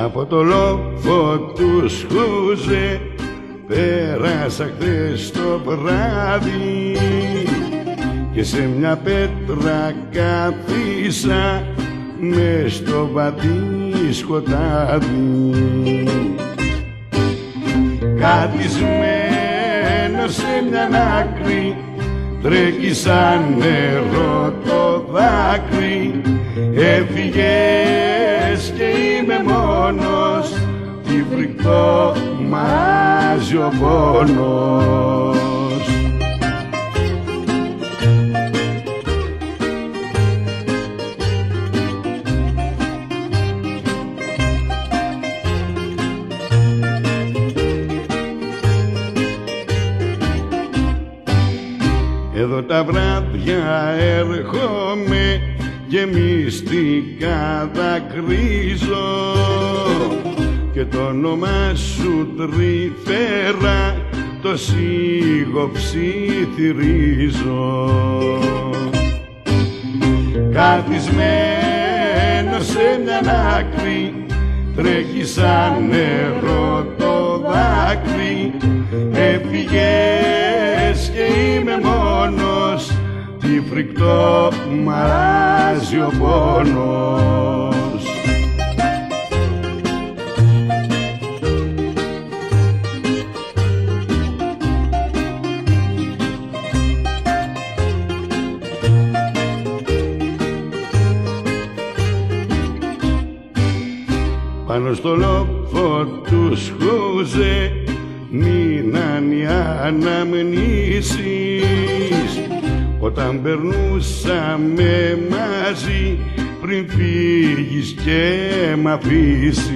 Από το λόφο του Σκούζε πέρασα χθες το βράδυ και σε μια πέτρα καθίσα μες στο βαθύ σκοτάδι. Καθισμένο σε μια άκρη τρέχει σαν νερό το δάκρυ. Έφυγες και είμαι μόνος, τι φρικτό μάζει ο πόνος. Εδώ τα βράδια έρχομαι και μυστικά δακρύζω και το όνομά σου τρυφερά το σίγο ψιθυρίζω. Καθισμένο σε μια άκρη τρέχει σαν νερό το δάκρυ. Έφυγες και είμαι μόνος, τι φρικτό μάζει ο πόνος. Πάνω στο λόφο του Σκούζε μείναν οι αναμνήσεις όταν περνούσαμε μαζί πριν φύγεις και μ' αφήσεις.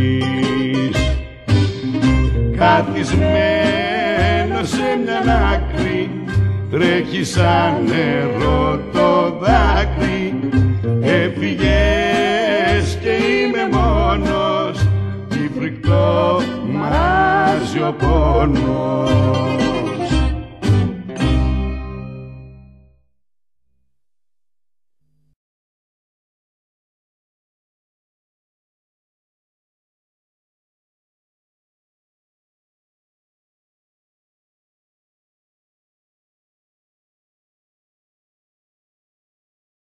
Καθισμένο σε μια άκρη τρέχει σαν νερό το δάκρυ. Έφυγες και είμαι μόνος, τι φρικτό μάζει ο πόνος.